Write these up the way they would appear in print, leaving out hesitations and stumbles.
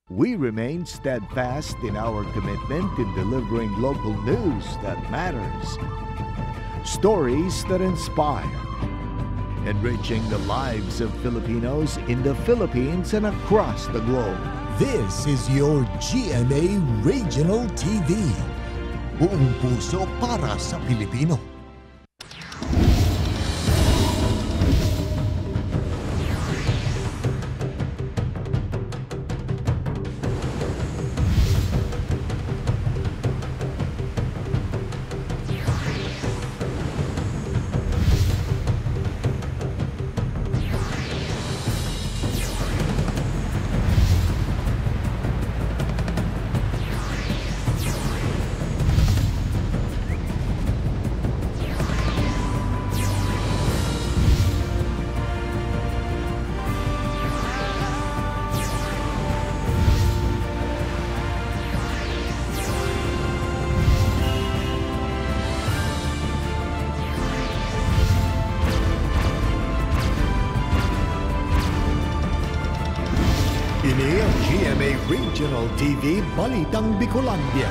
We remain steadfast in our commitment in delivering local news that matters. Stories that inspire. Enriching the lives of Filipinos in the Philippines and across the globe. This is your GMA Regional TV. Buong puso para sa Pilipino. Ini ang GMA Regional TV Balitang Bicolandia.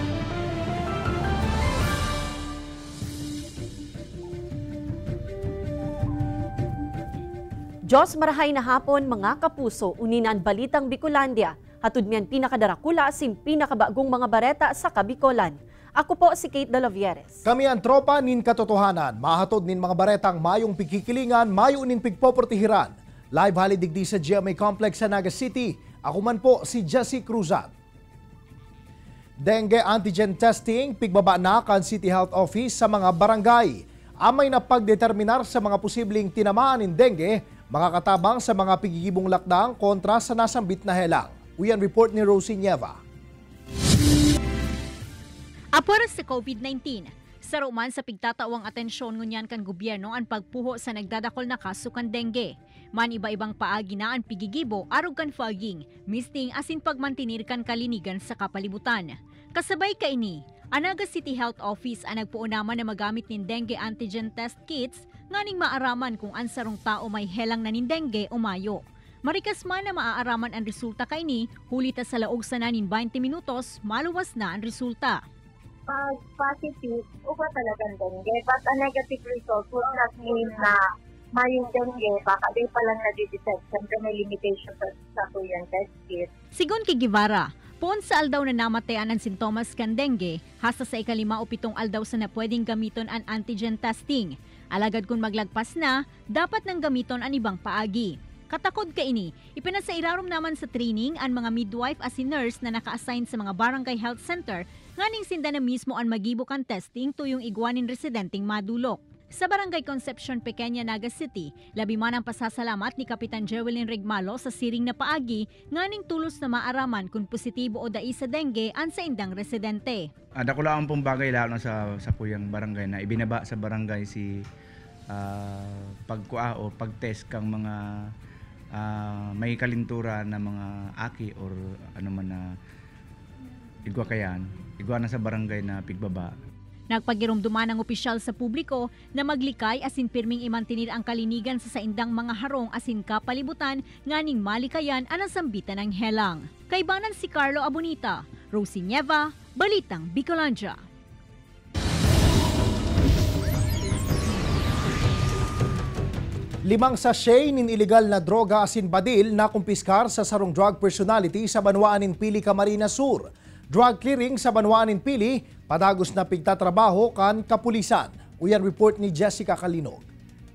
Diyos marahay na hapon mga kapuso, uninan Balitang Bicolandia. Hatod miyan pinakadarakula asin pinakabagong mga bareta sa Kabikolan. Ako po si Kate Dalavieres. Kami ang tropa nin katotohanan. Mahatod nin mga baretang mayong pigkikilingan, mayo nin pigpoportihiran. Live halidigdi sa GMA Complex sa Naga City. Ako man po si Jesse Cruzat. Dengue antigen testing, pigbaba na kan City Health Office sa mga barangay. Amay na pagdeterminar sa mga posibleng tinamaan ng dengue, mga katabang sa mga pigigibong lakdang kontra sa nasambit na helang. Uyan report ni Rosie Nieva. Apor sa COVID-19. Saruman sa pigtatawang atensyon ngunyan kan gobyerno ang pagpuho sa nagdadakol na kaso kan dengue. Man iba-ibang paagi na ang pigigibo arog kan fogging, misting asin pagmantinir kan kalinigan sa kapalibutan. Kasabay kaini, Naga City Health Office ang nagpuunaman na magamit nin dengue antigen test kits nganing maaraman kung ansarong tao may helang na nin dengue o mayo. Marikas man na maaaraman ang resulta kaini, hulita sa laog sa nanin 20 minutos, maluwas na ang resulta. Pag positive, uba talagang dengue. But a negative result would not mean na mayong dengue, baka di pa lang na-detect. Siyempre may limitation sa tuyang test kit. Sigon kay Guevara, poon sa aldaw na namatayan ang sintomas kan dengue, hasta sa ikalima o pitong aldaw sa na pwedeng gamiton ang antigen testing. Alagad kung maglagpas na, dapat nang gamiton ang ibang paagi. Katakod kaini, ipinasairarom naman sa training ang mga midwife as nurse na naka-assign sa mga barangay health center nganing sinda na mismo ang magibo kan testing tuyong igwanin residenteng madulok. Sa Barangay Concepcion, Pequeña, Naga City, labi man ang pasasalamat ni Kapitan Jerwelyn Regmalo sa siring na paagi nganing tulos na maaraman kung positibo o dai sa dengue ang sa indang residente. Dako lang pong bagay lalo sa puyang barangay na ibinaba sa barangay si pagkua o pagtest kang mga may kalintura na mga aki or ano man na igwa na sa barangay na pigbaba. Nagpagirumduman ng opisyal sa publiko na maglikay asin pirming imantinir ang kalinigan sa saindang mga harong asin kapalibutan nganing malikayan ang sambitan ng helang. Kaibanan si Carlo Abonita, Rosie Nieva, Balitang Bicolandia. Limang sachet nin illegal na droga asin badil na kumpiskar sa sarong drug personality sa Banwaanin Pili, Camarines Sur. Drug clearing sa Banwaanin Pili, padagos na pigtatrabaho kan kapulisan. Uyan report ni Jessica Kalinog.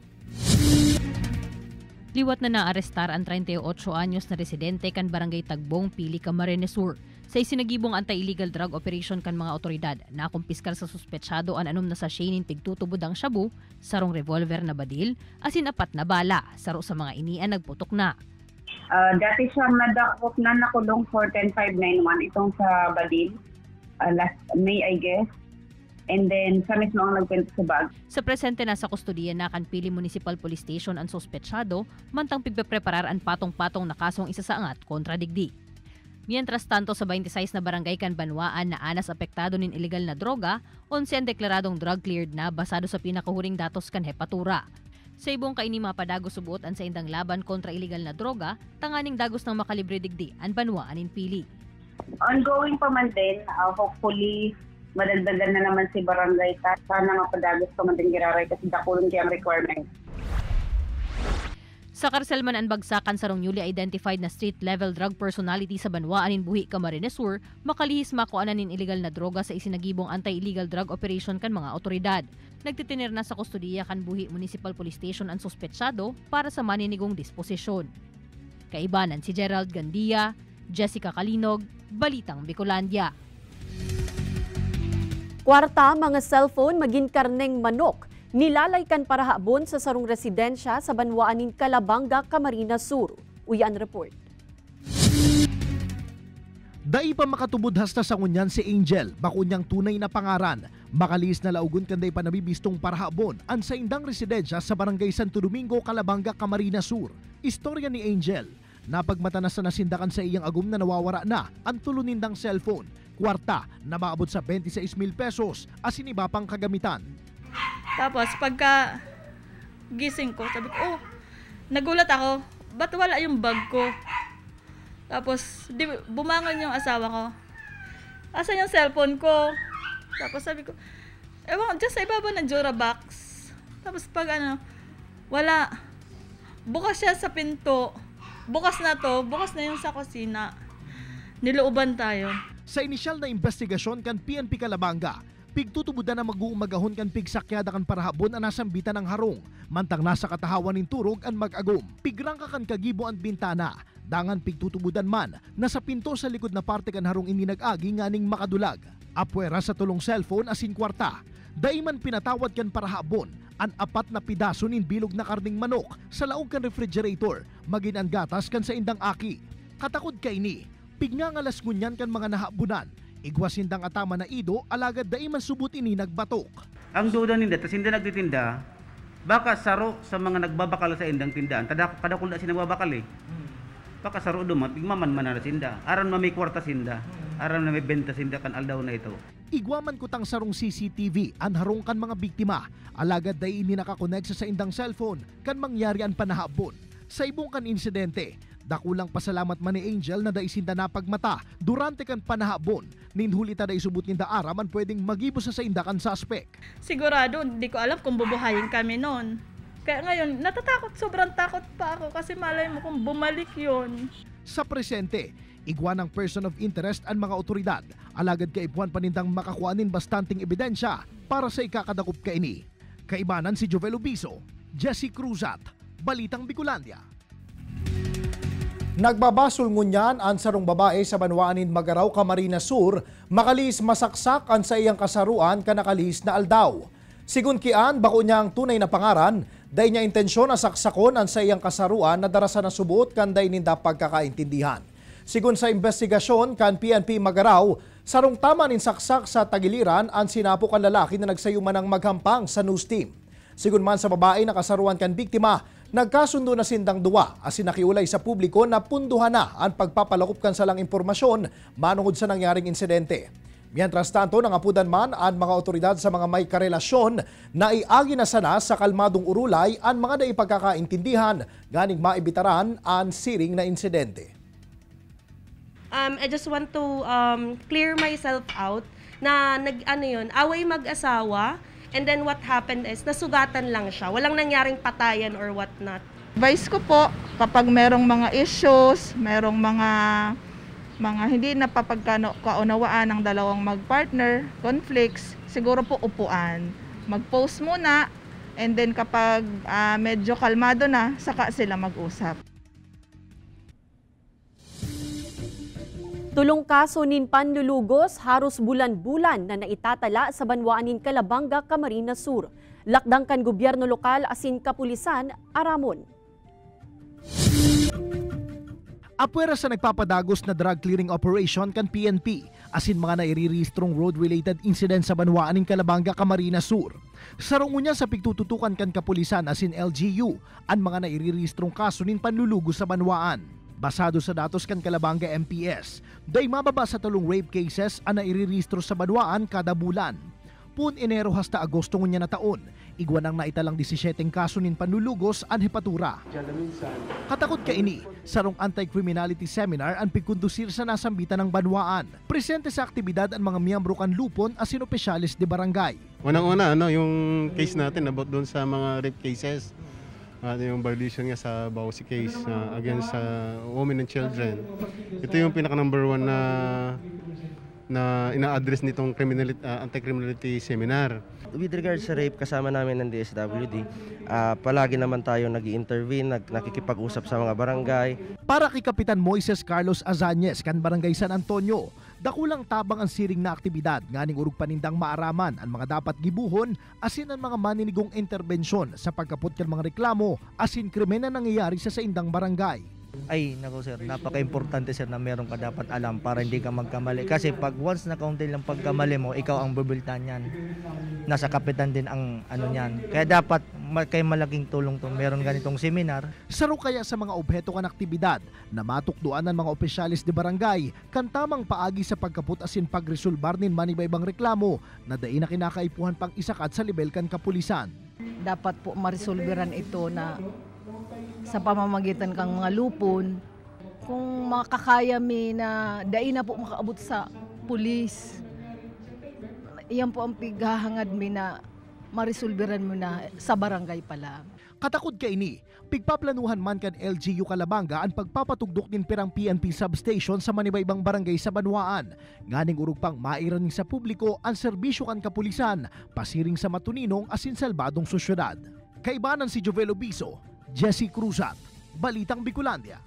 Liwat na naarestar ang 38 anyos na residente kan Barangay Tagbong, Pili, Camarines Sur. Sa isinagibong anti-illegal drug operation kan mga otoridad, nakumpiskar sa suspetsado ang anom na sachet nin tigtutubod ang shabu, sarong revolver na badil, asin 4 na bala, saro sa mga inian nagputok na. Dati siya nadakop na nakulong for 10591 itong sa Badil, last May I guess. And then sa mismo ang nagkwento sa bag. Sa presente na sa kustodiya na kan Pili Municipal Police Station ang suspetsado, mantang pigpepreparar ang patong-patong na kasong isasaangat kontra digdi. Mientras tanto sa 26 na barangay kan Banwaan na anas apektado nin illegal na droga, 11 ang deklaradong drug cleared na basado sa pinakahuring datos kan hepatura. Sa ibong kaini mapadagos subuot an sa indang laban kontra illegal na droga, tanganing dagos ng makalibre digdi an banwaan in pili. Ongoing pa man din, hopefully madagdagan na naman si barangay ta. Sana mapadagos pa man din giraray kasi dakulong kayang requirement. Sa karsel man ang bagsakan sarong newly identified na street-level drug personality sa banwaan in Buhi, Camarines Sur, makalihis makuanan nin illegal na droga sa isinagibong anti-illegal drug operation kan mga otoridad. Nagtitinir na sa kustudiya kan Buhi Municipal Police Station ang suspetsado para sa maninigong disposisyon. Kaibanan si Gerald Gandia, Jessica Kalinog, Balitang Bicolandia. Kwarta, mga cellphone, maging karneng manok. Nilalaykan para habon sa sarong residensya sa banwaanin Calabanga, Camarines Sur. Uyan report. Dai pa makatubod hasta sa ngunyan si Angel, bakunyang tunay na pangaran. Makalis na laugon kanday pa nabibistong para habon ang sa indang residensya sa Barangay Santo Domingo, Calabanga, Camarines Sur. Istorya ni Angel, napagmatanas na nasindakan sa iyang agum na nawawara na ang tulunindang cellphone. Kwarta na maabot sa 26,000 pesos asin iba pang kagamitan. Tapos pagka gising ko, sabi ko, nagulat ako, ba't wala yung bag ko? Tapos bumangon yung asawa ko, asan yung cellphone ko? Tapos sabi ko, ewan, dyan sa ibaba ng Jura box. Tapos pag wala, bukas siya sa pinto, bukas na yung sa kusina, nilooban tayo. Sa inisyal na investigasyon kan PNP Calabanga, pigtutubudan na mag-uumagahon kan pigsakyada kan parahabon ang nasambitan ng harong. Mantang nasa katahawan ng turog ang mag-agom. Pigrang kan kagibo ang bintana. Dangan pigtutubudan man na sa pinto sa likod na parte kan harong ininag-agi nganing makadulag. Apwera sa tulong cellphone asin kwarta. Daiman pinatawad kan parahabon ang 4 na pidaso nin bilog na karning manok sa laog kan refrigerator. Magin ang gatas kan sa indang aki. Katakod kay ni, pigngangalas ngunyan kan mga nahabunan. Igwasindang atama na ido, alagad daiman subot ini nagbatok. Ang duda ninda, tas hindi nagtitinda, baka saro sa mga nagbabakal sa indang tindaan. Kadakul na si nagbabakal eh. Baka saro dumat, igmaman man na sinda. Aran na may kwarta sinda. Aran na may benta sinda kan aldaw na ito. Igwaman kutang sarong CCTV, anharong kan mga biktima. Alagad dai ini nakakoneksa sa indang cellphone, kan mangyari ang panahabon. Sa ibong kan insidente, dakulang pasalamat man ni Angel na daisinda napagmata durante kan panahabon. Ninhulita da isubot ninda araman pwedeng magibo sa indakan suspect. Sigurado, hindi ko alam kung bubuhayin kami noon. Kaya ngayon, natatakot, sobrang takot pa ako kasi malay mo kung bumalik yon. Sa presente, igwan ng person of interest ang mga otoridad. Alagad kaipuan panindang makakuanin bastanting ebidensya para sa ikakadakop kaini. Kaibanan si Jovel Ubiso, Jesse Cruzat, Balitang Bicolandia. Nagbabasol ngunyan ang sarong babae sa banwaanin Magaraw, Camarines Sur, makalis masaksak ang sa iyang kasaruan kanakalis na aldaw. Sigun kian, bako niyang tunay na pangaran, day niya intensyon na saksakon ang sa iyang kasaruan na darasa na subuot kan day ninda pagkakaintindihan. Sigun sa investigasyon kan PNP Magaraw, sarong tama nin saksak sa tagiliran ang sinapok ang lalaki na nagsayuman ng maghampang sa news team. Sigun man sa babae na kasaruan kan biktima, nagkasundo na sindang duwa asin nakiulay sa publiko na punduhan na ang pagpapalakop kan salang impormasyon manungod sa nangyaring insidente. Mientras tanto, nangapudan man ang mga otoridad sa mga may karelasyon na iagi na sana sa kalmadong urulay ang mga naipagkakaintindihan ganing maibitaran ang siring na insidente. I just want to clear myself out na away mag-asawa. And then what happened is, nasugatan lang siya. Walang nangyaring patayan or whatnot. Advice ko po, kapag merong mga issues, merong mga hindi napapagkaunawaan ng dalawang mag-partner, conflicts, siguro po upuan. Mag-post muna, and then kapag medyo kalmado na, saka sila mag-usap. Tulong kaso nin panlulugos haros bulan-bulan na naitatala sa banwaanin Calabanga, Camarines Sur. Lakdang kan gobyerno lokal asin kapulisan, aramon. Apwera sa nagpapadagos na drug clearing operation kan PNP, asin mga nairiristrong road-related incident sa banwaanin Calabanga, Camarines Sur. Sarungunya sa pigtututukan kan kapulisan asin LGU, ang mga nairiristrong kaso nin panlulugos sa banwaan. Basado sa datos kan Calabanga MPS, day mababa sa tulong rape cases ang nairiristro sa banwaan kada bulan. Pun Enero hasta Agosto ngunya na taon, Igwan ang naitalang 17 kaso nin panlulugos an hepatura. Katakot ka ini, sarong anti-criminality seminar ang pigkondusir sa nasambitan ng banwaan. Presente sa aktibidad ang mga miyembro kan lupon asin opisyalis de barangay. Unang-una, yung case natin about doon sa mga rape cases. Yung violation nga sa Bausi case against women and children. Ito yung pinaka number 1 na ina-address nitong anti-criminality seminar. With regards sa rape, kasama namin ng DSWD, palagi naman tayo nag-i-intervene, nakikipag-usap sa mga barangay. Para kay Kapitan Moises Carlos Azañez kan Barangay San Antonio, dakulang tabang ang siring na aktibidad nganing urug panindang maaraman ang mga dapat gibuhon asin ang mga maninigong interbensyon sa pagkaput kan mga reklamo asin krimen na nangyayari sa indang barangay. Ay, nako sir, napaka-importante sir na meron ka dapat alam para hindi ka magkamali. Kasi pag once na-counted lang pagkamali mo, ikaw ang bubultan yan. Nasa kapitan din ang ano niyan. Kaya dapat kay malaking tulong to meron ganitong seminar. Saro kaya sa mga obheto kan aktibidad na matukduan ng mga opisyalis de barangay kan tamang paagi sa pagkaput asin pagresolbar nin manibaybang reklamo na dai na kinakaipuhan pang isakat sa level kan kapulisan. Dapat po marisolberan ito na sa pamamagitan kang mga lupon, kung makakaya mi na dai na po makaabot sa pulis. Iyan po ang pighahangad mi na marisolberan mo na sa barangay pala. Katakod ka ini, pigpaplanuhan man kan LGU Calabanga ang pagpapatugdok din pirang PNP substation sa manibaybang barangay sa Banwaan. Nganing urug pang mairaning sa publiko ang serbisyo kan kapulisan, pasiring sa matuninong asin salbadong sosyedad. Kaibanan si Jovel Obiso, Jesse Cruzat, Balitang Bicolandia.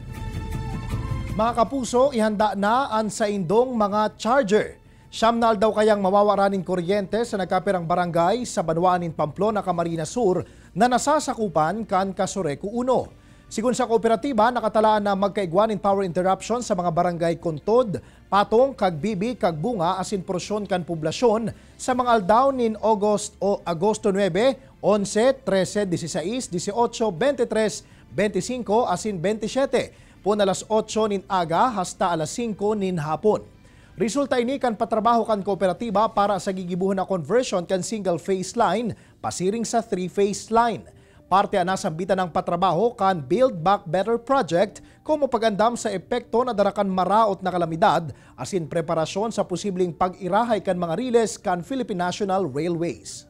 Mga kapuso, ihanda na ang saindong mga charger. Siyam na daw kayang mawawaranin kuryente sa nagkapirang barangay sa Banwaan, Pamplona, Camarines Sur na nasasakupan kan Casureco 1. Sigun sa kooperatiba, nakatalaan na magkaigwanin power interruption sa mga barangay Contod, Patong, Kagbibi, Kagbunga, asin porsyon kan poblasyon sa mga aldaw nin Agosto 9, 11, 13, 16, 18, 23, 25, asin 27, pun alas 8 nin aga hasta alas 5 nin hapon. Resulta ini kan patrabaho kan kooperatiba para sa gigibuhon na conversion kan single-phase line pasiring sa 3-phase line. Parte na sambitan ng patrabaho kan Build Back Better Project kung mapagandam sa epekto na darakan maraot na kalamidad asin preparasyon sa posibleng pag-irahay kan mga riles kan Philippine National Railways.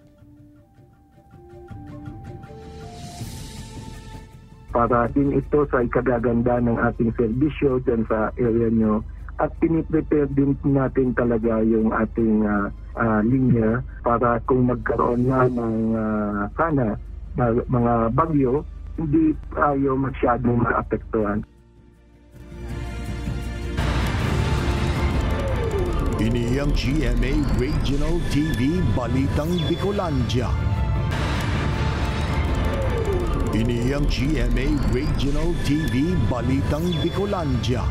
Para din ito sa ikagaganda ng ating serbisyo dyan sa area nyo at piniprepare din natin talaga yung ating linya para kung magkaroon na ng sana mga bagyo, hindi tayo masyadong maapektuhan. Ini ang GMA Regional TV Balitang Bicolandia. Ini ang GMA Regional TV Balitang Bicolandia.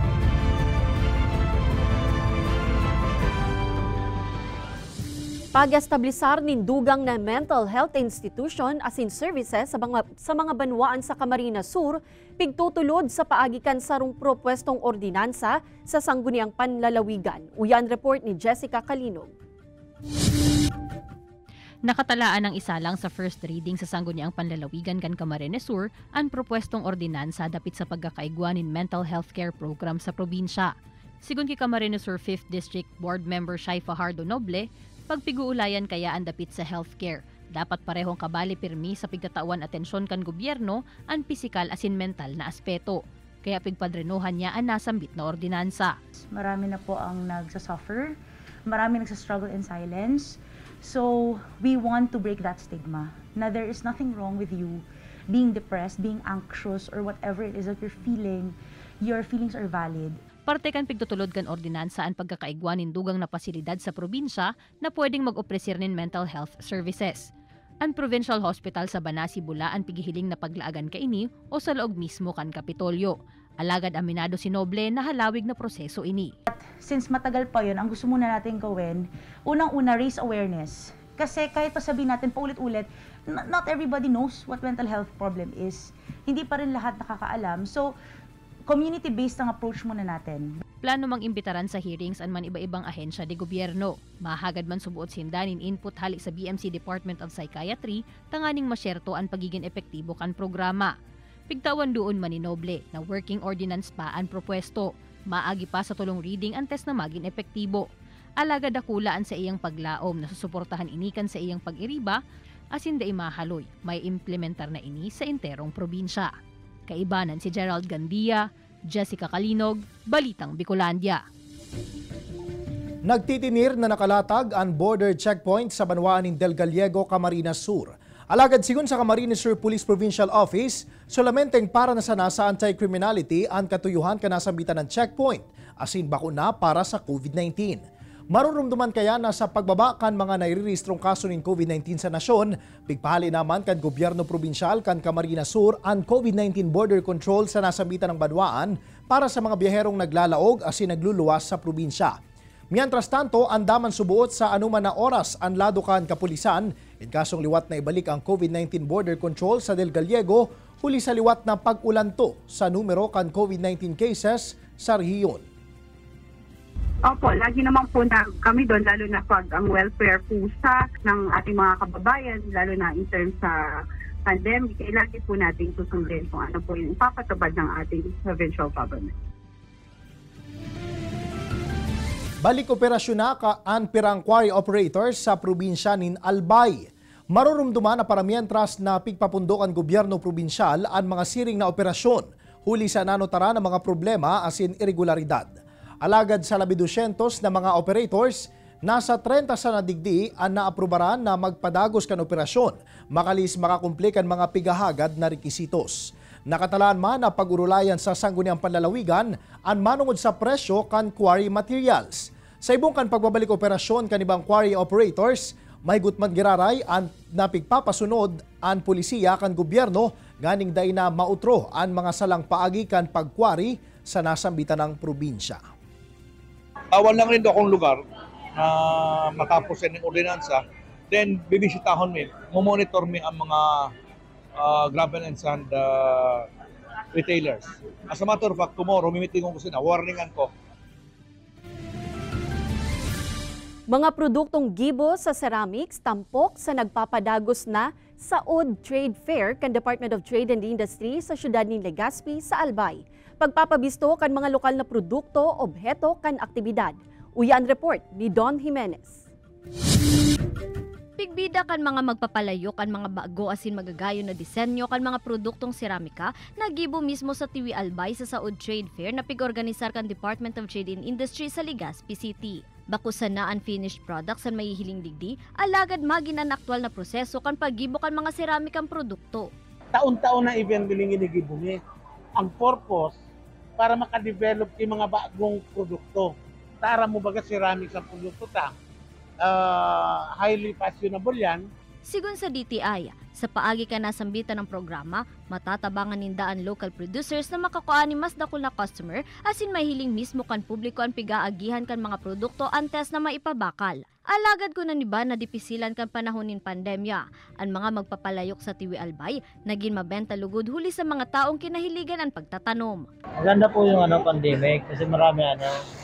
Pag-establisar nin dugang na mental health institution asin services sa mga banwaan sa Camarines Sur, pigtutulod sa paagikan sarong propwestong ordinansa sa sangguniang panlalawigan. Uyan report ni Jessica Calinog. Nakatalaan ng isa lang sa first reading sa sangguniang panlalawigan kan Camarines Sur ang propwestong ordinansa dapit sa pagkakaigwanin mental health care program sa probinsya. Sigun kay Camarines Sur 5th District Board Member Shai Fajardo Noble, pagpiguulayan kaya ang dapit sa healthcare. Dapat parehong kabali pirmi sa pigtatawan atensyon kan gobyerno ang pisikal asin mental na aspeto. Kaya pigpadrenohan niya ang nasambit na ordinansa. Marami na po ang nagsasuffer, marami nagsastruggle in silence. So we want to break that stigma na there is nothing wrong with you being depressed, being anxious, or whatever it is that you're feeling. Your feelings are valid. Parte kan pigtutulod kan ordinansa ang pagkakaigwanin dugang na pasilidad sa probinsya na pwedeng mag-opresir nin mental health services. Ang Provincial Hospital sa Banasi Bula ang pigihiling na paglaagan kaini o sa loob mismo kan Kapitolyo. Alagad aminado si Noble na halawig na proseso ini. Since matagal pa yun, ang gusto muna natin gawin, unang-una raise awareness. Kasi kahit pa sabihin natin paulit-ulit, not everybody knows what mental health problem is. Hindi pa rin lahat nakakaalam. So, community-based ang approach muna natin. plano mang imbitaran sa hearings an man iba-ibang ahensya de gobyerno. Mahagad man subuot sindanin input halik sa BMC Department of Psychiatry tanganing masyerto an pagiging epektibo kan programa. Pigtawan doon maninoble na working ordinance pa ang propwesto. Maagi pa sa tulong reading ang test na maging epektibo. Alaga dakulaan sa iyang paglaom na susuportahan inikan sa iyang pag-iriba asin da imahaloy may implementar na ini sa enterong probinsya. Kaibanan si Gerald Gandia, Jessica Kalinog, Balitang Bicolandia. Nagtitinir na nakalatag ang border checkpoint sa banwaan ng Del Gallego, Camarines Sur. Alagad sigon sa Camarines Sur Police Provincial Office, solamenteng para na sana sa anti-criminality ang katuyuhan kanasambitan ng checkpoint, asin bakuna para sa COVID-19. Marurumduman kaya na sa pagbaba kan mga nairirehistrong kaso ng COVID-19 sa nasyon, pigpahali naman kan gobyerno probinsyal kan Camarines Sur ang COVID-19 border control sa nasambitan ng banwaan para sa mga biyaherong naglalaog asin nagluluwas sa probinsya. Mientras tanto, andaman subuot sa anuman na oras ang lado kan kapulisan in kasong liwat na ibalik ang COVID-19 border control sa Del Gallego huli sa liwat na pag-ulanto sa numero kan COVID-19 cases sa rehiyon. Opo, lagi naman po na kami doon, lalo na pag ang welfare po ng ating mga kababayan, lalo na in terms sa pandemic, lagi po natin susundin kung ano po yung ipapatabad ng ating provincial government. Balik operasyon na ang pirang quarry operators sa probinsya nin Albay. Marurumduman na para mientras na pigpapundok ang gobyerno probinsyal ang mga siring na operasyon, huli sa nanotara ng mga problema asin irregularidad. Alagad sa 200 na mga operators, nasa 30 sa nadigdi ang naaprubaran na magpadagos kan operasyon, makalis makakumpli kan mga pigahagad na rekisitos. Nakatalaan man na pag-urulayan sa sangguniang panlalawigan ang manungod sa presyo kan quarry materials. Sa ibong kan pagbabalik operasyon kan ibang quarry operators, may gutman giraray ang napigpapasunod ang polisiya kan gobyerno ganing day na mautro ang mga salang paagi kan pagkwari sa nasambitan ng probinsya. Awan lang rin akong lugar na matapos yan ng ordinansa, then bibisitahon mi, monitor mi ang mga gravel and sand retailers. As a matter of fact, tomorrow, mimitingong ko sila, warningan ko. Mga produktong gibo sa ceramics, tampok sa nagpapadagos na Saud Trade Fair kan Department of Trade and Industry sa siyudad ni Legazpi sa Albay. Pagpapabisto kan mga lokal na produkto, obheto kan aktibidad. Uyan report ni Don Jimenez. Pigbida kan mga magpapalayok kan mga bago asin magagayo na disenyo kan mga produktong seramika na gibo mismo sa Tiwi Albay sa Saud Trade Fair na pig-organisar kan Department of Trade and Industry sa Legazpi City. Bakusan na unfinished products ang mahihiling digdi, alagad maginan aktwal na proseso kan paggibo kan mga seramikang produkto. Taon-taon na event bilingin ni Gibumi. Ang purpose para makadevelop yung mga bagong produkto. Tara mo baga ceramics ang produkto ta. Highly fashionable yan. Sigun sa DTI, sa paagi ka nasambitan ng programa, matatabangan nindaan local producers na makakuha ni mas dakul na customer asin mahiling mismo kan publiko ang pigaagihan kan mga produkto antes na maipabakal. Alagad ko na niba na dipisilan kan panahonin pandemya. Ang mga magpapalayok sa Tiwi Albay, naging mabenta lugod huli sa mga taong kinahiligan ang pagtatanom. Maganda po yung pandemic kasi maraming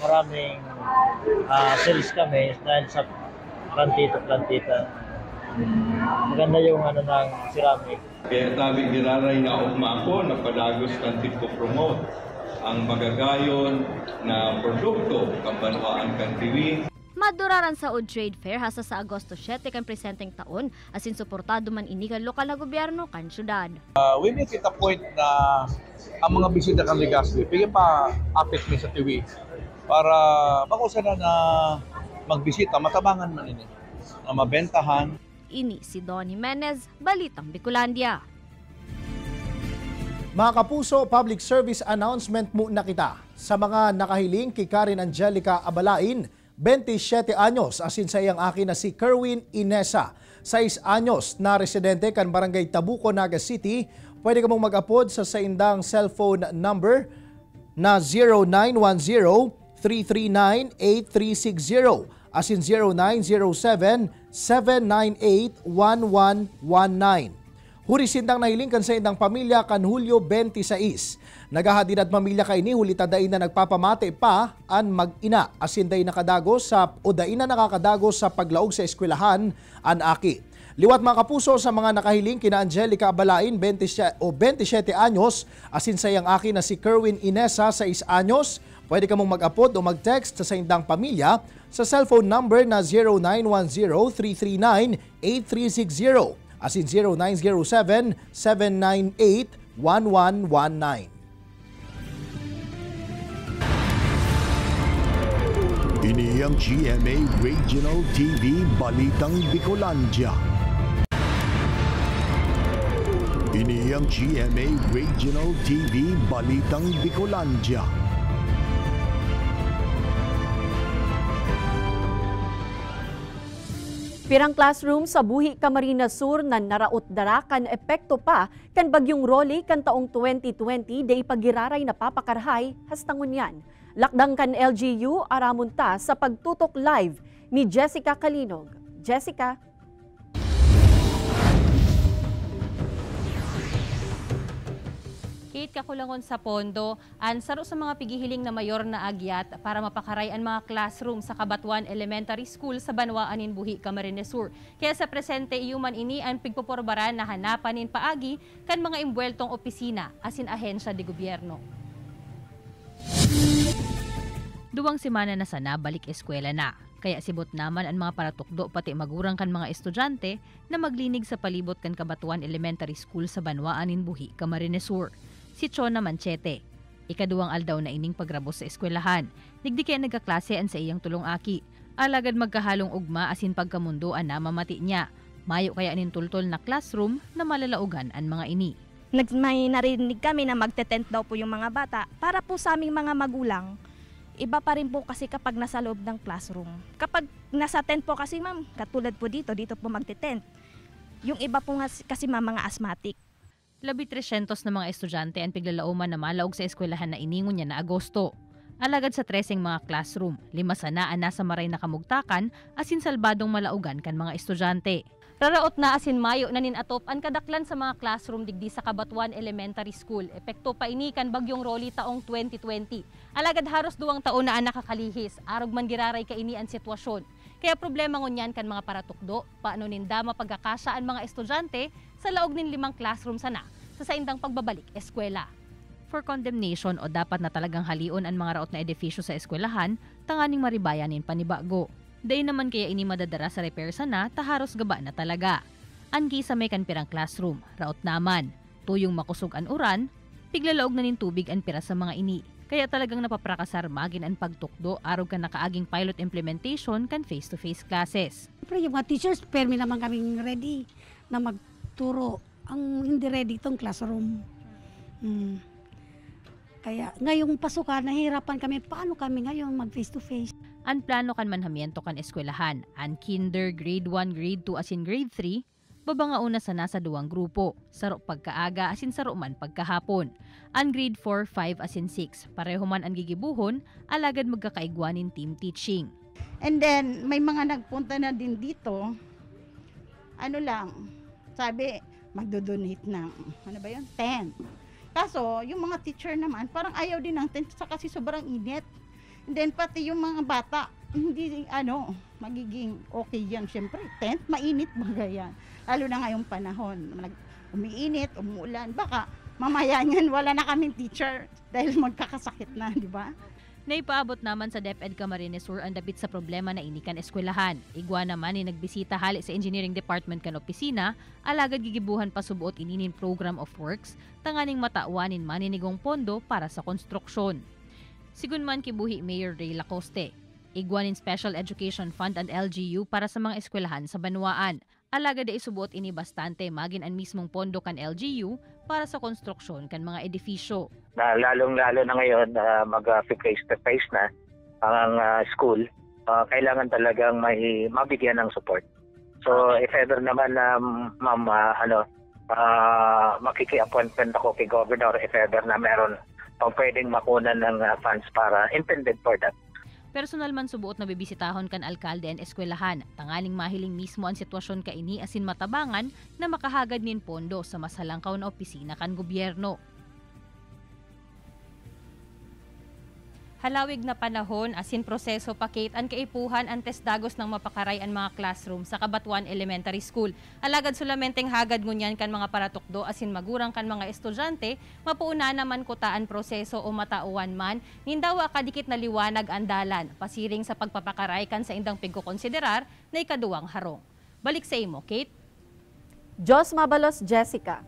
sales kami dahil sa plantita. Maganda yung ng ceramic. Kaya tabi giraray nga ugma ako napadagos kan tigpo-promote ang magagayon na produkto kan banwaan kan Tiwi. Maduraran sa Saud Trade Fair hasa sa Agosto 7 kan presenteng taon asin suportado man ini kan lokal na gobyerno kan syudad. We make it a point na ang mga bisita kan Legazpi, bigyan pa apit mi sa Tiwi para makusa na magbisita, matabangan man ini, na mabentahan. Ini si Don Jimenez, Balitang Bicolandia. Mga kapuso, public service announcement muna kita. Sa mga nakahiling kay Karen Angelica Abalain, 27 anyos, asin sa iyang akin na si Kerwin Inesa, 6 anyos na residente kan Barangay Tabuco, Naga City. Pwede ka mong mag-upload sa saindang cellphone number na 0910-339-8360. Asin 0907-798-1119. Hurisindang nahiling kan sa indang pamilya kan Hulyo 26. Nagahadin at mamilya kay ni hulita dain na nagpapamati pa an mag-ina asin day nakadagos sa o dain na nakakadagos sa paglaog sa eskwelahan an aki. Liwat mga kapuso sa mga nakahiling kina Angelica Abalain 27 anyos asin sayang aki na si Kerwin Inesa 6 anyos. Pwede ka mong mag-upload o mag-text sa indang pamilya sa cellphone number na 0910-339-8360 asin 0907-798-1119. Ini ang GMA Regional TV Balitang Bicolandia. Ini ang GMA Regional TV Balitang Bicolandia. Pirang classroom sa Buhi, Camarines Sur na naraot darakan epekto pa kan bagyong Rolly kan taong 2020 day pagiraray na papakarhay hastangon yan. Lakdang kan LGU aramunta sa pagtutok live ni Jessica Kalinog. Jessica. Kate kakulangon sa pondo, ansaro sa mga pigihiling na mayor na agyat para mapakaray ang mga classroom sa Kabatuan Elementary School sa Banwaanin Buhi, Camarines Sur. Kaya sa presente iuman ini ang pigpoporbaran na hanapanin paagi kan mga imbueltong opisina asin ahensya de gobyerno. 2 semana na sana balik eskwela na. Kaya sibot naman ang mga paratukdo pati magurang kan mga estudyante na maglinig sa palibot kan Kabatuan Elementary School sa Banwaanin Buhi, Camarines Sur. Si Chona Manchete, ikaduwang aldaw na ining pagrabos sa eskwelahan. Digdi kaya nagkaklase an sa iyang tulong aki. Alagad magkahalong ugma asin pagkamundoan na mamati niya. Mayo kaya nintultol na classroom na malalaugan ang mga ini. May narinig kami na magte-tent daw po yung mga bata para po sa aming mga magulang. Iba pa rin po kasi kapag nasa loob ng classroom. Kapag nasa tent po kasi ma'am, katulad po dito po magte-tent. Yung iba po kasi ma'am mga asthmatic. 300 na mga estudyante ang piglalauman na malaog sa eskwelahan na iningon niya na Agosto. Alagad sa 13 mga classroom, 5 sanaan nasa maray na kamugtakan asin salbadong malaugan kan mga estudyante. Raraot na asin mayo na ninatop ang kadaklan sa mga classroom digdi sa Kabatuan Elementary School. Epekto pa ini kan bagyong Rolly taong 2020. Alagad haros 2 taon na ang nakakalihis, arog man giraray kaini ang sitwasyon. Kaya problema ngunyan kan mga paratukdo, paano nindama pagkakasya ang mga estudyante sa laog nin 5 classroom sana sa saindang pagbabalik eskwela. For condemnation o dapat na talagang halion ang mga raot na edifisyo sa eskwelahan, tanganing maribayanin panibago. Day naman kaya ini madadara sa repair sana, taharos gaba na talaga. Anki sa may kanpirang classroom, raot naman, tuyong makusog an uran, piglalaog na nin tubig an pira sa mga ini. Kaya talagang napaprakasar magin ang pagtukdo arog kan nakaaging pilot implementation kan face-to-face classes. Siyempre yung mga teachers, permi naman kaming ready na magturo. Ang hindi ready itong classroom. Kaya ngayong pasukan, nahihirapan kami, paano kami ngayon mag face-to-face? Ang plano kan manhamiento kan eskwelahan, ang kinder, grade 1, grade 2 asin grade 3, babanga una sa nasa 2 grupo, saro pagkaaga asin saro man pagkahapon. Ang grade 4, 5 asin 6, pareho man ang gigibuhon, alagad magkakaigwanin team teaching. And then may mga nagpunta na din dito, sabi magdo-donate ng, tent. Kaso, yung mga teacher naman, parang ayaw din ng tent kasi sobrang init. And then pati yung mga bata, hindi magiging okay yan. Siyempre, tent, mainit baga yan. Lalo na ngayong panahon, umiinit, umuulan, baka mamaya niyan wala na kaming teacher dahil magkakasakit na, di ba? Naipaabot naman sa DepEd Camarines Sur ang dapit sa problema na inikan eskwelahan. Igwa naman ni nagbisita hali sa Engineering Department kan opisina, alagad gigibuhan pa subuot ininin Program of Works, tanganing matauanin maninigong pondo para sa konstruksyon. Sigun man kibuhi Mayor Ray Lacoste, igwanin Special Education Fund and LGU para sa mga eskwelahan sa Banwaan. Alagad ay subuot ini bastante magin ang mismong pondo kan LGU para sa konstruksyon kan mga edifisyo. Lalong-lalo na ngayon mag-face-to-face na ang school, kailangan talagang may mabigyan ng support. So if ever naman na makiki-appointment ako kay Governor if ever na meron pang pwedeng makunan ng funds para intended for that. Personal man subuot na bibisitahon kan alkalde ang eskwelahan, tangaling mahiling mismo ang sitwasyon kaini asin matabangan na makahagad nin pondo sa mas halangkaw na opisina kan gobyerno. Halawig na panahon asin proseso pakit an kaipuhan antes dagos ng mapakaray an mga classroom sa Kabatuan Elementary School. Alagad sulamenteng hagad ngunyan kan mga paratukdo asin magurang kan mga estudyante, mapuuna naman kutaan proseso o matauan man, nindawa kadikit na liwanag ang dalan, pasiring sa pagpapakaray kan sa indang pigkukonsiderar na ikaduwang harong. Balik sa imo, Kate. Diyos Mabalos, Jessica.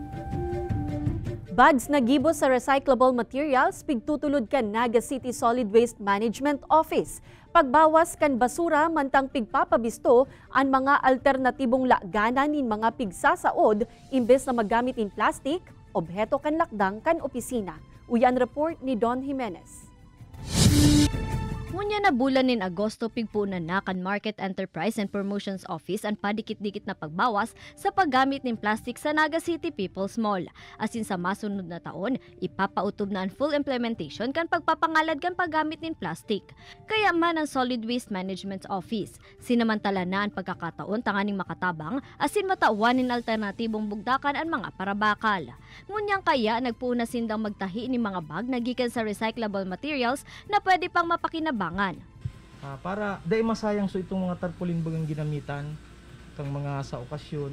Bags na gibo sa recyclable materials pigtutulod kan Naga City Solid Waste Management Office. Pagbawas kan basura mantang pigpapabisto ang mga alternatibong laganan nin mga pigsasaod imbes na magamit in plastic, obheto kan lakdang kan opisina. Uyan report ni Don Jimenez. Ngunya na bulan nin Agosto pigpunan na kan Market Enterprise and Promotions Office ang padikit-dikit na pagbawas sa paggamit ng plastic sa Naga City People's Mall. Asin sa masunod na taon, ipapautob na ang full implementation kan pagpapangalad kan paggamit ng plastic. Kaya man ang Solid Waste Management Office, sinamantala na ang pagkakataon tanganing makatabang asin matauan ng alternatibong bugdakan ang mga parabakal. Ngunyang kaya nagpuuna sindang magtahi ni mga bag na gikan sa recyclable materials na pwede pang mapakinabangan. Para dahil masayang so itong mga tarpaulin bagang ginamitan kang mga sa okasyon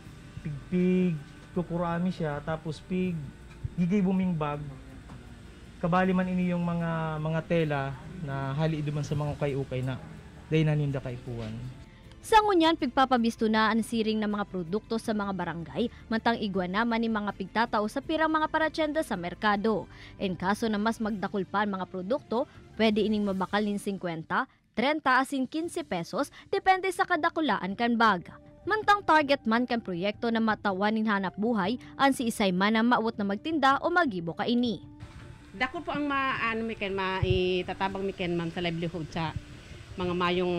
pig kukurami siya tapos gigay buming bag kabali man ini yung mga tela na hali duman sa mga ukay-ukay na dahil naninda kaipuan. Sa ngunyan, pigpapabisto na ang siring ng mga produkto sa mga barangay, mantang igwa naman ni mga pigtatao sa pirang mga paratyenda sa merkado. En kaso na mas magdakul pa ang mga produkto, pwede ining mabakal nin 50, 30 asin 15 pesos, depende sa kadakulaan kan bag. Mantang target man kan proyekto na matawan nin hanap buhay, ang si isay man na maawot na magtinda o magibo ka ini. Dako po ang tatabang miken ma'am sa livelihood sa mga mayong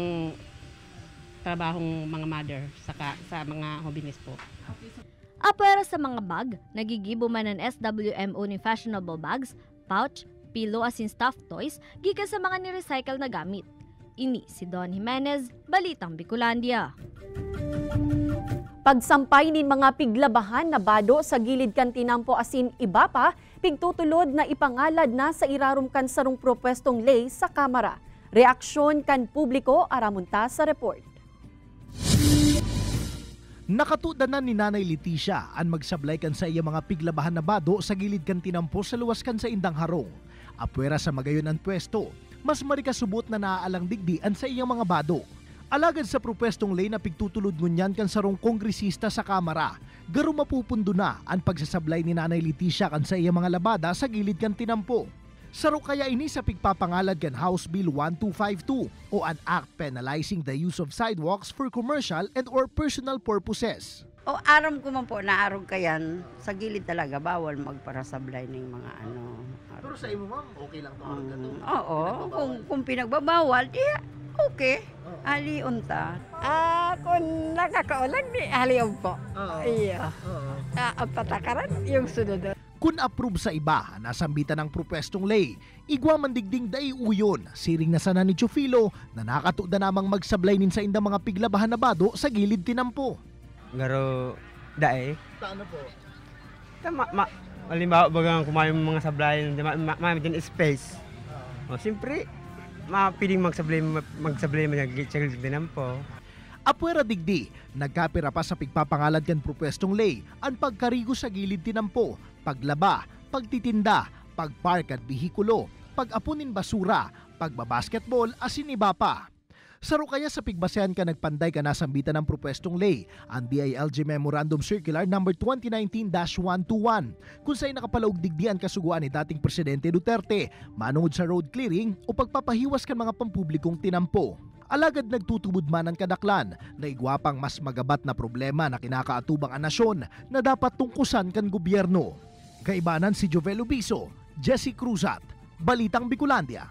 trabahong mga mother sa mga hobinis po. Apera sa mga bag, nagigibo man ang SWMO ni fashionable bags, pouch, pillow asin stuffed toys, gikan sa mga ni-recycle na gamit. Ini si Don Jimenez, Balitang Bicolandia. Pagsampay nin mga piglabahan na bado sa gilid kan tinampo asin iba pa, pigtutulod na ipangalad na sa irarum kan sarong propwestong lay sa Kamara. Reaksyon kan publiko aramunta sa report. Nakatudanan ni Nanay Leticia ang magsablay kan sa iya mga piglabahan na bado sa gilid kan tinampo sa luwas kan sa indang harong. Apwera sa magayon ang pwesto, mas marikasubot na naaalang digdian sa iyang mga bado. Alagad sa propwestong lay na pigtutulod ngunyan kan sarong kongresista sa Kamara, garo mapupundo na ang pagsasablay ni Nanay Leticia kan sa iyang mga labada sa gilid kan tinampo. Saro kaya ini sa pigpapangalad kan House Bill 1252 o an act penalizing the use of sidewalks for commercial and or personal purposes. O aram ko man po na arog kayan sa gilid talaga bawal magparasablay ng mga ano. Pero sa imo ma'am, okay lang to Oo, kung pinagbabawal, okay. Aliunta. Kung nakakaulan, aliun po. Iya. Ang patakaran, yung sunod. Kung approve sa iba, nasambitan ng propwestong lay, igwa mandigding dai uyon, siring na sana ni Chufilo na nakatuda namang magsablay nin sa indang mga piglabahan na bado sa gilid tinampo. Ngaro, dae? Paano po? Halimbawa bagang kumayong mga sablay, may dyan space. O, siyempre, mapiling magsablay man yung sa gilid tinampo. Apwera digdi, nagkapira pa sa pigpapangalad kan propwestong lay ang pagkarigo sa gilid tinampo, paglaba, pagtitinda, pagpark at bihikulo, pag-apunin basura, pagbabasketball asin iba pa. Saro kaya sa pigbasehan ka nagpanday ka nasambitan ng propwestong lay, ang DILG Memorandum Circular No. 2019-121, kung sa'y nakapalaog digdian kasuguan ni dating Presidente Duterte, manungod sa road clearing o pagpapahiwas kan mga pampublikong tinampo. Alagad nagtutubod man ang kadaklan na igwapang mas magabat na problema na kinakaatubang ang nasyon na dapat tungkusan kan gobyerno. Kaibanan si Jovel Ubiso, Jesse Cruzat, Balitang Bicolandia.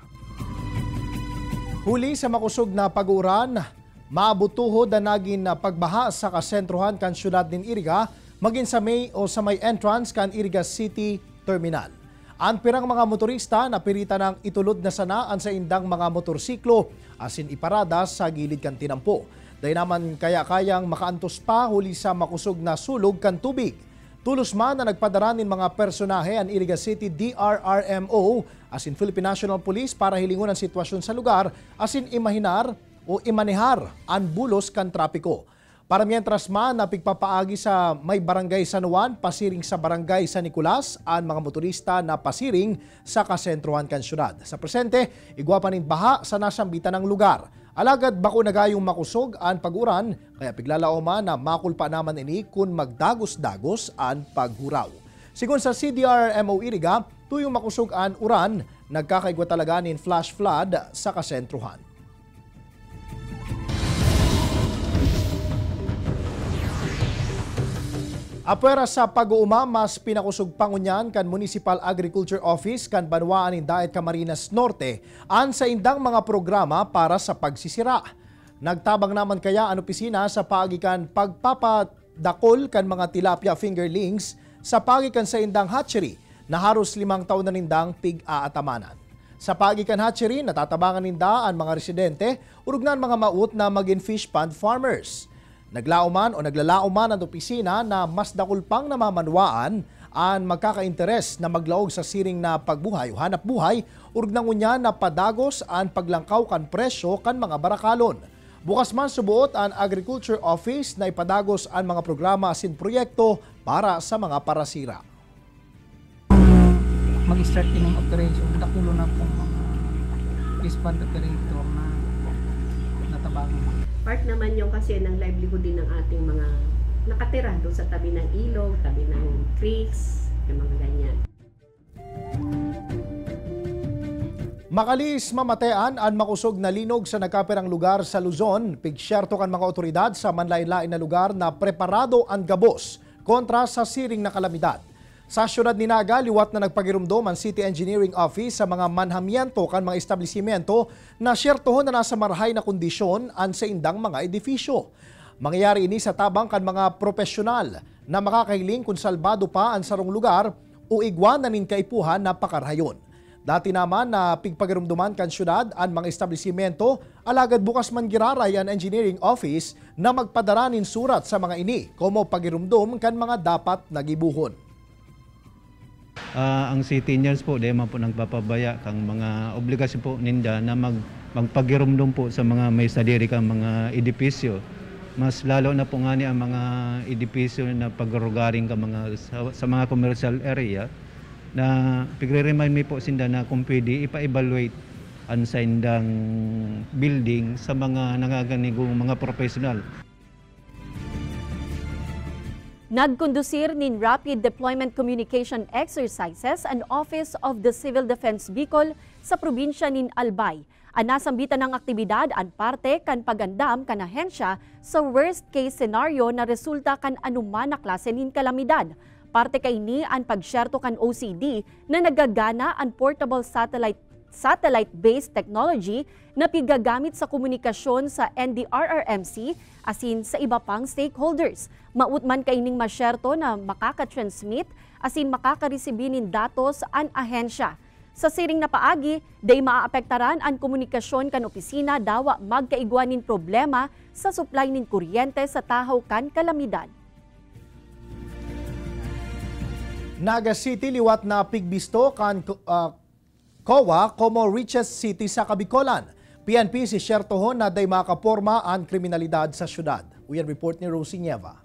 Huli sa makusog na pag-uran, maabutuhod na naging pagbaha sa kasentruhan kan syudad nin Iriga, maging sa may entrance kan Iriga City Terminal. Ang pirang mga motorista napirita ng itulod na sanaan sa indang mga motorsiklo asin iparada sa gilid kan tinampo. Dahil naman kaya-kayang makaantos pa huli sa makusog na sulog kan tubig. Tulos man na nagpadara nin mga personahe ang Iriga City DRRMO as in Philippine National Police para hilingon ang sitwasyon sa lugar as in imahinar o imanehar ang bulos kan trapiko. Para mientras man na pigpapaagi sa may barangay San Juan, pasiring sa barangay San Nicolas, ang mga motorista na pasiring sa kasentruhan kan syudad. Sa presente, igwa pa nin baha sa nasambitan ng lugar. Alagad bako nagayong makusog ang pag-uran, kaya piglalaoma na makulpa naman ini kung magdagos-dagos ang paghuraw. Sigon sa CDRMO Iriga, tuyong makusog ang uran, nagkakaigwa talaga nin flash flood sa kasentruhan. Apwera sa pag-uuma, mas pinakusog pangunyan kan Municipal Agriculture Office kan Banwaan in Daet Camarines Norte an sa indang mga programa para sa pagsisira. Nagtabang naman kaya ang opisina sa pagikan pagpapadakol kan mga tilapia fingerlings sa pagikan sa indang hatchery na haros 5 taon na nindang pig-aatamanan. Sa pagikan hatchery, natatabangan ninda ang mga residente urugnan mga maut na maging fish pond farmers. Naglauman o naglalauman ang opisina na mas dakul pang namamanwaan ang magkaka-interes na maglaog sa siring na pagbuhay o hanap buhay urugnang unya na padagos ang paglangkaw kan presyo kan mga barakalon. Bukas man subuot ang Agriculture Office na ipadagos ang mga programa asin proyekto para sa mga parasira. Mag-start din ng operation, dakulo na pong mga fish pond operator na natabangan. Part naman yung kasi ng livelihood din ng ating mga nakatira doon sa tabi ng ilog, tabi ng creeks, yung mga ganyan. Makalis mamatean ang makusog na linog sa nagkapirang lugar sa Luzon. Pigsyerto kan mga otoridad sa manlain-lain na lugar na preparado ang gabos kontra sa siring na kalamidad. Sa syudad ni Naga, liwat na nagpagirumdom ang City Engineering Office sa mga manhamiento kan mga establisimento na syertohon na nasa marhay na kondisyon an sa indang mga edifisyo. Mangyayari ini sa tabang kan mga profesional na makakahiling kung salbado pa ang sarong lugar o igwan na nin kaipuhan na pakarhayon. Dati naman na pigpagirumduman kan syudad ang mga establisimento, alagad bukas man giraray ang Engineering Office na magpadara nin surat sa mga ini como pagirumdum kan mga dapat nagibuhon. Ang city engineers po, di man po nagpapabaya kang mga obligasyon po ninda na magpagirumdum po sa mga may sadiri kang mga edipisyo. Mas lalo na po nga ni ang mga edipisyo na pagrugaring ka mga, sa mga commercial area na pigre-remind me po sinda na kung pwede ipa-evaluate ang sa indang building sa mga nangaganigong mga professional. Nagkondusir nin Rapid Deployment Communication Exercises ang Office of the Civil Defense Bicol sa probinsya nin Albay. Ang nasambitan ng aktibidad ang parte kan pagandam kan ahensya sa worst case scenario na resulta kan anuman na klase nin kalamidad. Parte kay ni ang pagsyerto kan OCD na nagagana ang portable satellite-based technology na pigagamit sa komunikasyon sa NDRRMC asin sa iba pang stakeholders. Maut man kaining masyerto na makaka-transmit asin makaka-resibinin datos ang ahensya. Sa siring na paagi, day maaapektaran ang komunikasyon kan opisina dawa magkaigwanin problema sa supply nin kuryente sa tahaw kan kalamidad. Naga City liwat na pigbisto kan COA como richest city sa Bicolan. PNP si syertohon na day makaporma ang kriminalidad sa syudad. Uyan report ni Rosie Nieva.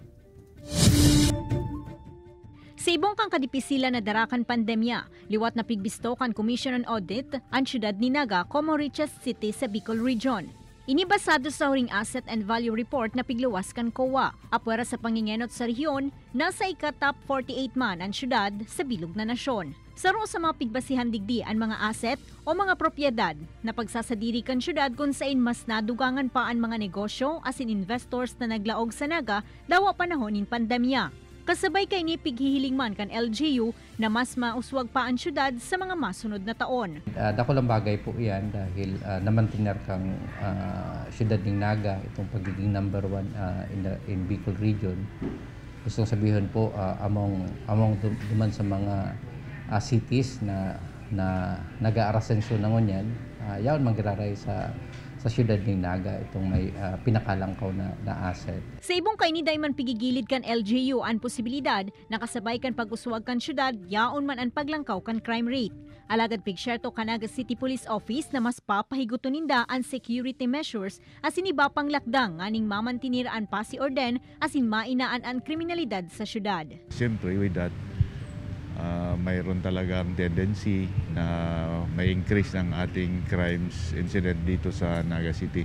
Sa ibong kang kadipisila na darakan pandemya, liwat na pigbisto kan Commission on Audit ang syudad ni Naga como richest city sa Bicol Region. Inibasado sa huring Asset and Value Report na pigluwas kan COA. Apwera sa pangingenot sa rehiyon, nasa ika-top 48 man ang syudad sa bilog na nasyon. Saro sa mga pigbasihan digdi ang mga asset o mga propiedad na pagsasadiri kan syudad kung saan mas nadugangan pa ang mga negosyo asin investors na naglaog sa Naga dawa panahon nin pandemya. Kasabay kay ni pighihiling man kan LGU na mas mauswag pa ang syudad sa mga masunod na taon. Dako lang bagay po yan dahil namantinar kang syudad ng Naga, itong pagiging number 1 in Bicol Region. Gustong sabihin po among duman sa mga cities na nag-aarasensyo na ngunyan, yaon manggiraray sa sa siyudad ng Naga itong may pinakalangkaw na asset. Sa ibong kay ni Dayman pigigilid kan LGU ang posibilidad na kasabay kan pag-uswag kan syudad yaon man ang paglangkaw kan crime rate. Alagad pigsyerto Naga City Police Office na mas papahiguton ninda ang security measures asin iba pang lakdang nganing mamantinir ang pasi orden asin mainaan ang kriminalidad sa syudad. Siyempre with that, mayroon talagang tendency na may increase ng ating crimes incident dito sa Naga City.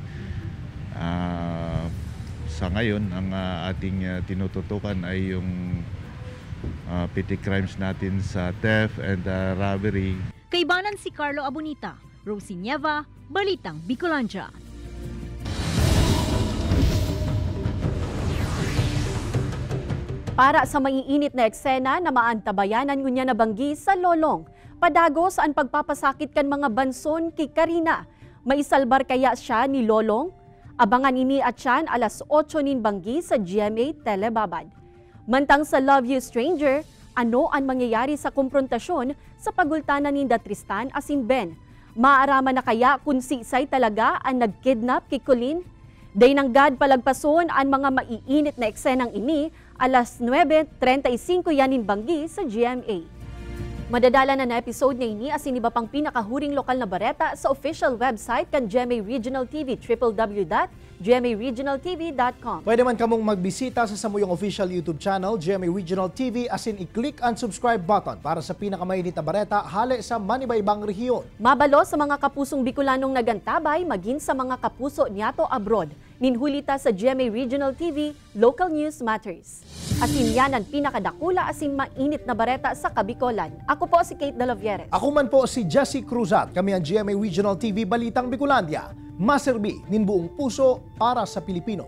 Sa ngayon, ang ating tinututukan ay yung petty crimes natin sa theft and robbery. Kaibanan si Carlo Abonita, Rosie Nieva, Balitang Bicolandia. Para sa maiinit na eksena na maantabayanan ngunya na banggi sa Lolong, padagos ang pagpapasakit kan mga banson kay Karina. Maisalbar kaya siya ni Lolong? Abangan ini at siyan alas 8 nin banggi sa GMA Telebabad. Mantang sa Love You Stranger, ano ang mangyayari sa komprontasyon sa pagultanan ni Tristan asin Ben? Maarama na kaya kung sisay talaga ang nagkidnap kay Colleen? Day nang gad palagpason ang mga maiinit na eksenang ini alas 9:35 yanin banggi sa GMA. Madadala na episode na ini asin iba pang pinakahuring lokal na bareta sa official website kan GMA Regional TV www.gmaregionaltv.com. Pwede man kamong magbisita sa samuyong official YouTube channel GMA Regional TV asin i-click ang subscribe button para sa pinakamainit na bareta hali sa maniba-ibang rehiyon. Mabalo sa mga kapusong Bicolanong nagantabay maging sa mga kapuso niyato abroad. Ninhulita sa GMA Regional TV, Local News Matters. Asin yan ang pinakadakula asin mainit na bareta sa Kabicolan. Ako po si Kate Dalavieres. Ako man po si Jessie Cruzat. Kami ang GMA Regional TV Balitang Bicolandia. Maserbi nin buong puso para sa Pilipino.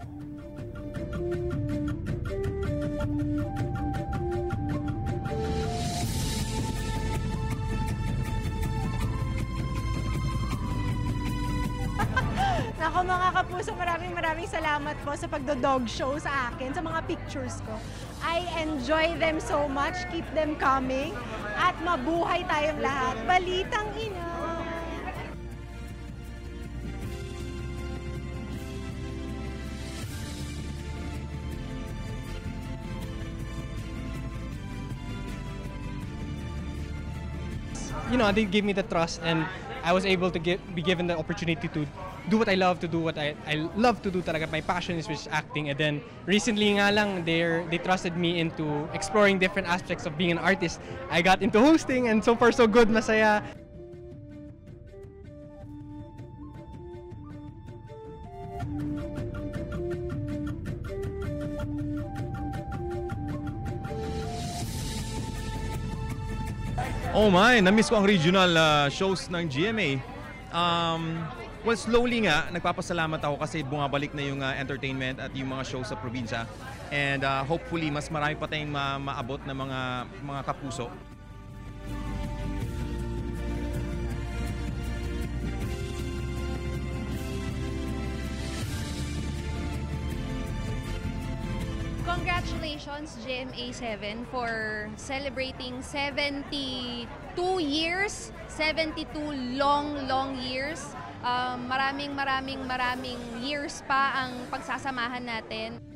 Ako mga kapuso, maraming salamat po sa pagdo-dog show sa akin, sa mga pictures ko. I enjoy them so much, keep them coming, at mabuhay tayong lahat. Balitang ina! You know, they gave me the trust and I was able to be given the opportunity to do what I love to do, what I love to do talaga. My passion is which is acting. And then recently nga lang, they trusted me into exploring different aspects of being an artist. I got into hosting and so far so good, masaya. Oh my, na-miss ko ang regional shows ng GMA. Well, slowly nga, nagpapasalamat ako kasi bumabalik na yung entertainment at yung mga shows sa probinsya. And hopefully, mas marami pa tayong maabot na mga kapuso. Congratulations GMA 7 for celebrating 72 years, 72 long years. Maraming years pa ang pagsasamahan natin.